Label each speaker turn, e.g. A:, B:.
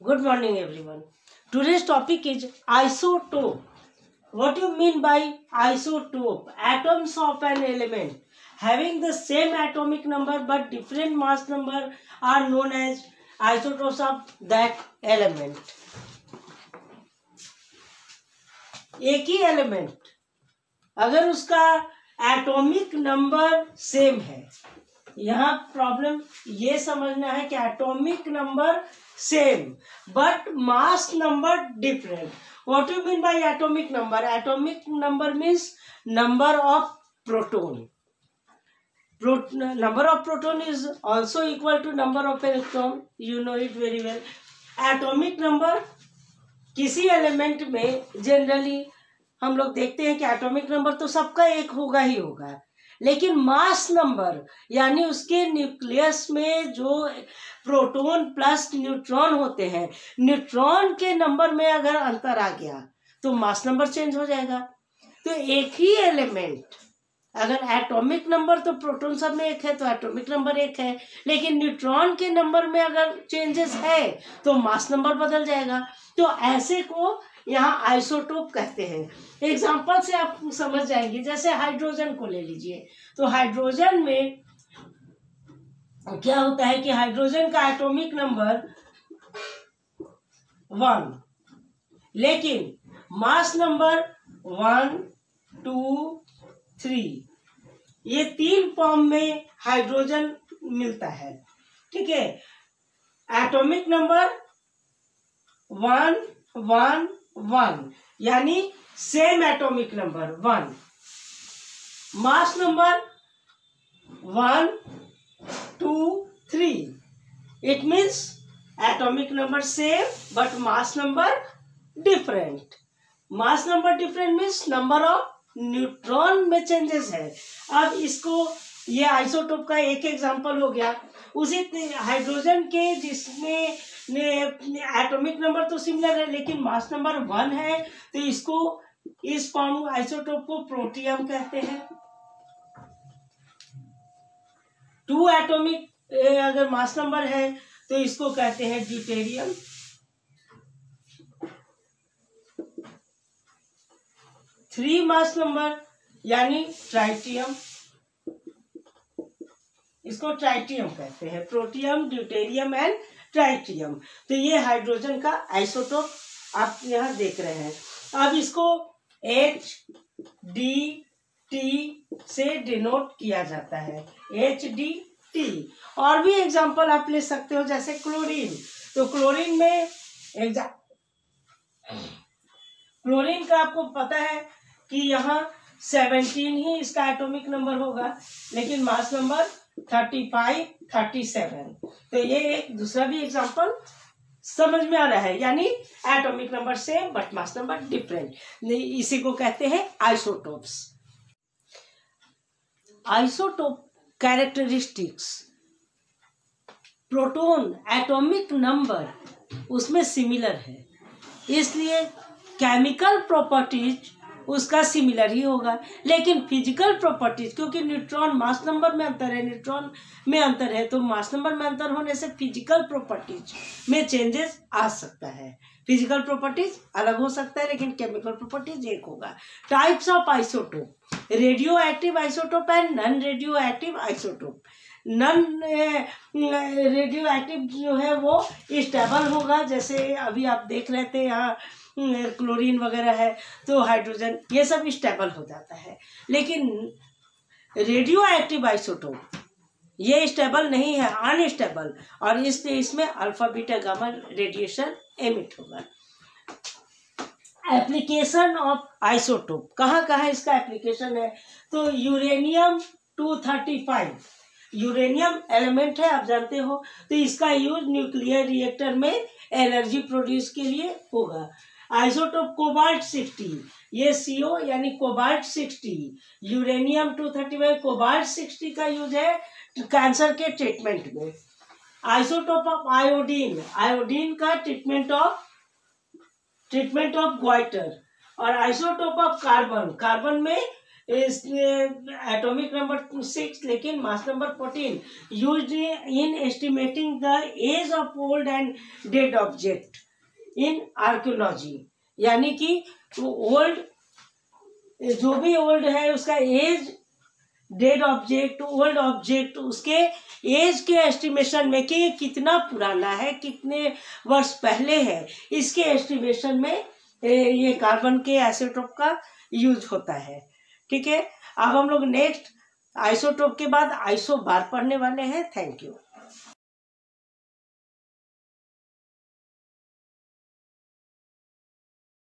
A: Good morning, everyone. Today's topic is isotope. What do you mean by isotope? Atoms of an element having the same atomic number but different mass number are known as isotopes of that element. एक ही element अगर उसका atomic number same है, यहाँ problem ये समझना है कि atomic number same but mass number different. What you mean by atomic number? Atomic number means number of proton. Number of proton is also equal to number of electron. You know it very well. Atomic number किसी element में generally हम लोग देखते हैं कि atomic number तो सबका एक होगा ही होगा, लेकिन मास नंबर यानी उसके न्यूक्लियस में जो प्रोटॉन प्लस न्यूट्रॉन होते हैं, न्यूट्रॉन के नंबर में अगर अंतर आ गया तो मास नंबर चेंज हो जाएगा. तो एक ही एलिमेंट अगर एटॉमिक नंबर तो प्रोटॉन सब में एक है तो एटॉमिक नंबर एक है, लेकिन न्यूट्रॉन के नंबर में अगर चेंजेस है तो मास नंबर बदल जाएगा. तो ऐसे को यहाँ आइसोटोप कहते हैं. एग्जाम्पल से आप समझ जाएंगे. जैसे हाइड्रोजन को ले लीजिए, तो हाइड्रोजन में क्या होता है कि हाइड्रोजन का एटॉमिक नंबर 1, लेकिन मास नंबर 1, 2, 3 ये 3 फॉर्म में हाइड्रोजन मिलता है. ठीक है, एटॉमिक नंबर 1, 1, 1 यानी same atomic number 1. Mass number 1, 2, 3 it means atomic number same but mass number different. Mass number different means number of neutron में चेंजेस है. अब इसको ये आइसोटोप का एक एग्जांपल हो गया. उसी हाइड्रोजन के जिसमें एटॉमिक नंबर तो सिमिलर है लेकिन मास नंबर 1 है, तो इसको इस फॉर्म आइसोटोप को प्रोटियम कहते हैं. 2 एटॉमिक अगर मास नंबर है तो इसको कहते हैं ड्यूटेरियम. 3 मास नंबर यानी ट्राइटियम, इसको ट्राइटियम कहते हैं. Protium, deuterium and tritium. तो ये हाइड्रोजन का आइसोटोप आप यहाँ देख रहे हैं. अब इसको HDT से डिनोट किया जाता है, HDT. और भी एग्जांपल आप ले सकते हो जैसे क्लोरीन. तो क्लोरीन में क्लोरीन का आपको पता है कि यहाँ 17 ही इसका एटॉमिक नंबर होगा, लेकिन मास नंबर 35, 37. तो ये एक दूसरा भी एग्जांपल समझ में आ रहा है, यानी atomic number same but mass number different. इसी को कहते हैं isotopes. Isotope characteristics, proton atomic number उसमें सिमिलर है, इसलिए केमिकल प्रॉपर्टीज उसका सिमिलर ही होगा. लेकिन फिजिकल प्रॉपर्टीज, क्योंकि न्यूट्रॉन मास नंबर में अंतर है, न्यूट्रॉन में अंतर है, तो मास नंबर में अंतर होने से फिजिकल प्रॉपर्टीज में चेंजेस आ सकता है. फिजिकल प्रॉपर्टीज अलग हो सकता है लेकिन केमिकल प्रॉपर्टीज एक होगा. Types of isotope, radioactive isotope and non radioactive isotope. Non radioactive जो है वो स्टेबल होगा, जैसे अभी आप देख रहे थे यहाँ क्लोरीन वगैरह है, तो हाइड्रोजन ये सब स्टेबल हो जाता है. लेकिन रेडियो एक्टिव आइसोटोप ये स्टेबल नहीं है, अनस्टेबल, और इसलिए इसमें alpha beta gamma radiation emit होगा. एप्लीकेशन ऑफ आइसोटोप, कहाँ कहाँ इसका एप्लीकेशन है? तो यूरेनियम 235 यूरेनियम एलिमेंट है, आप जानते हो, तो इसका यूज न्यूक्लियर रिएक्टर में एनर्जी प्रोड्यूस के लिए होगा. आइसोटोप कोबाल्ट 60, ये CO यानी कोबाल्ट 60, यूरेनियम 235 कोबाल्ट 60 का यूज है कैंसर के ट्रीटमेंट में. आइसोटोप ऑफ आयोडीन, आयोडीन का ट्रीटमेंट ऑफ ग्वाइटर. और आइसोटोप ऑफ कार्बन, कार्बन में is atomic number 6 लेकिन mass number 14 used in estimating the age of old and dead object in archaeology। यानी कि old, जो भी ओल्ड है उसका age, dead object, old object, उसके एज के एस्टिमेशन में कि कितना पुराना है, कितने वर्ष पहले है, इसके एस्टिमेशन में ये कार्बन के आइसोटोप का यूज होता है। ठीक है, अब हम लोग नेक्स्ट आइसोटोप के बाद आइसोबार पढ़ने वाले हैं। Thank you.